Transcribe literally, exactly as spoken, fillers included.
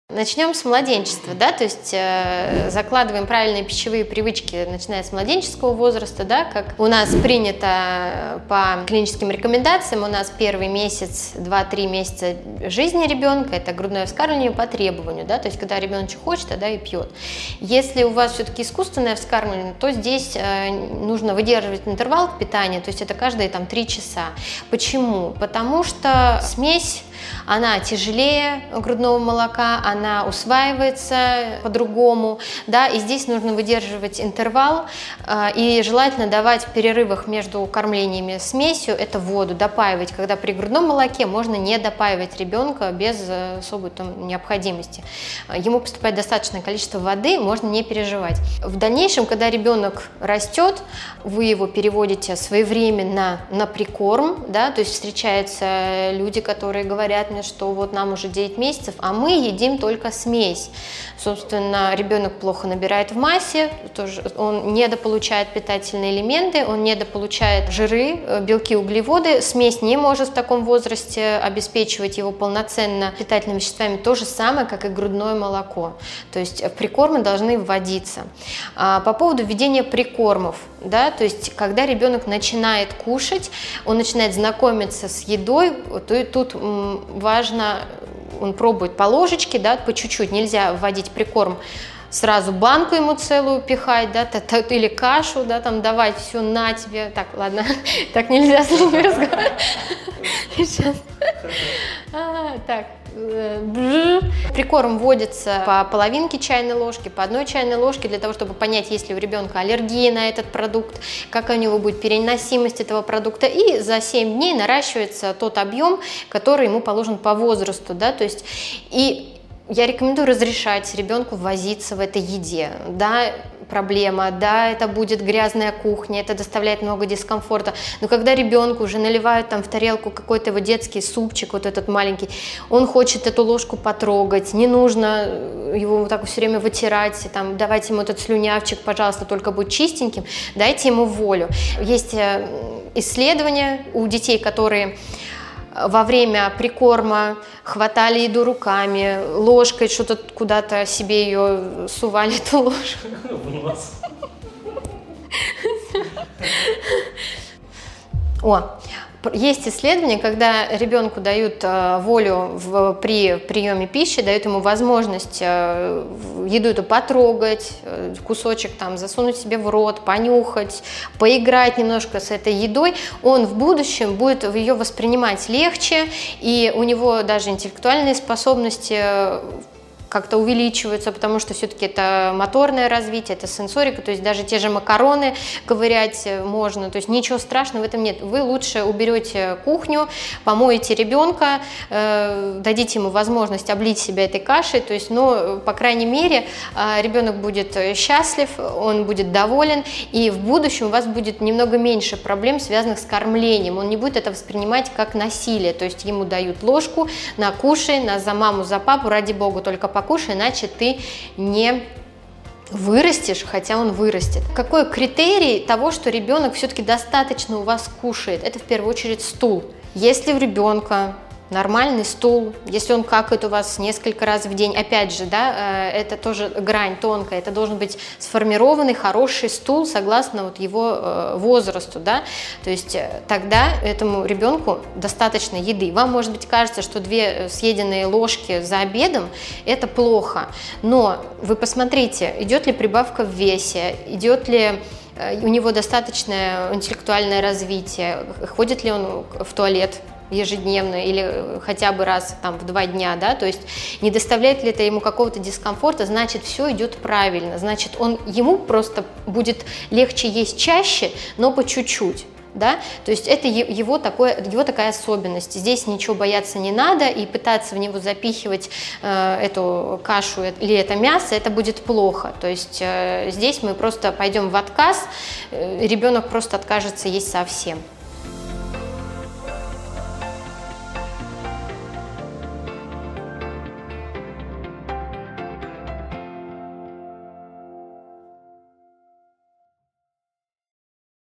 Начнем с младенчества, да, то есть э, закладываем правильные пищевые привычки, начиная с младенческого возраста, да, как у нас принято по клиническим рекомендациям, у нас первый месяц, два-три месяца жизни ребенка, это грудное вскармливание по требованию, да, то есть когда ребеночек хочет, тогда и пьет. Если у вас все-таки искусственное вскармливание, то здесь э, нужно выдерживать интервал питания, то есть это каждые там три часа. Почему? Потому что смесь, она тяжелее грудного молока, она усваивается по-другому, да, и здесь нужно выдерживать интервал, э, и желательно давать в перерывах между кормлениями смесью это воду, допаивать, когда при грудном молоке можно не допаивать ребенка без особой там необходимости. Ему поступает достаточное количество воды, можно не переживать. В дальнейшем, когда ребенок растет, вы его переводите своевременно на прикорм, да, то есть встречаются люди, которые говорят мне, что вот нам уже девять месяцев, а мы едим только смесь. Собственно, ребенок плохо набирает в массе, тоже он недополучает питательные элементы, он недополучает жиры, белки, углеводы. Смесь не может в таком возрасте обеспечивать его полноценно питательными веществами. То же самое, как и грудное молоко. То есть прикормы должны вводиться. А по поводу введения прикормов, да, то есть когда ребенок начинает кушать, он начинает знакомиться с едой, то и тут важно, он пробует по ложечке, да, по чуть-чуть, нельзя вводить прикорм, сразу банку ему целую пихать, да, или кашу, да, там давать все на тебе. Так, ладно, так нельзя с ними разговаривать. Сейчас. Так. Прикорм вводится по половинке чайной ложки, по одной чайной ложке, для того, чтобы понять, есть ли у ребенка аллергия на этот продукт, какая у него будет переносимость этого продукта, и за семь дней наращивается тот объем, который ему положен по возрасту, да, то есть и я рекомендую разрешать ребенку возиться в этой еде, да, проблема, да, это будет грязная кухня, это доставляет много дискомфорта, но когда ребенку уже наливают там в тарелку какой-то его детский супчик, вот этот маленький, он хочет эту ложку потрогать, не нужно его вот так все время вытирать, там, давайте ему этот слюнявчик, пожалуйста, только будь чистеньким, дайте ему волю. Есть исследования у детей, которые во время прикорма хватали еду руками, ложкой что-то куда-то себе ее сували, эту ложку. О, есть исследования, когда ребенку дают волю в, при приеме пищи, дают ему возможность еду эту потрогать, кусочек там засунуть себе в рот, понюхать, поиграть немножко с этой едой, он в будущем будет ее воспринимать легче, и у него даже интеллектуальные способности как-то увеличиваются, потому что все-таки это моторное развитие, это сенсорика, то есть даже те же макароны ковырять можно, то есть ничего страшного в этом нет. Вы лучше уберете кухню, помоете ребенка, э, дадите ему возможность облить себя этой кашей, то есть, ну, по крайней мере, э, ребенок будет счастлив, он будет доволен, и в будущем у вас будет немного меньше проблем, связанных с кормлением, он не будет это воспринимать как насилие, то есть ему дают ложку, на кушай, на за маму, за папу, ради бога, только покушай, иначе ты не вырастешь, хотя он вырастет. Какой критерий того, что ребенок все-таки достаточно у вас кушает? Это в первую очередь стул. Если у ребенка нормальный стул, если он какает у вас несколько раз в день, опять же, да, это тоже грань тонкая, это должен быть сформированный хороший стул согласно вот его возрасту, да, то есть тогда этому ребенку достаточно еды. Вам, может быть, кажется, что две съеденные ложки за обедом это плохо, но вы посмотрите, идет ли прибавка в весе, идет ли у него достаточное интеллектуальное развитие, ходит ли он в туалет ежедневно или хотя бы раз там, в два дня, да, то есть не доставляет ли это ему какого-то дискомфорта, значит, все идет правильно, значит, он, ему просто будет легче есть чаще, но по чуть-чуть. Да? То есть это его, такое, его такая особенность. Здесь ничего бояться не надо, и пытаться в него запихивать э, эту кашу или это мясо, это будет плохо. То есть э, здесь мы просто пойдем в отказ, э, ребенок просто откажется есть совсем.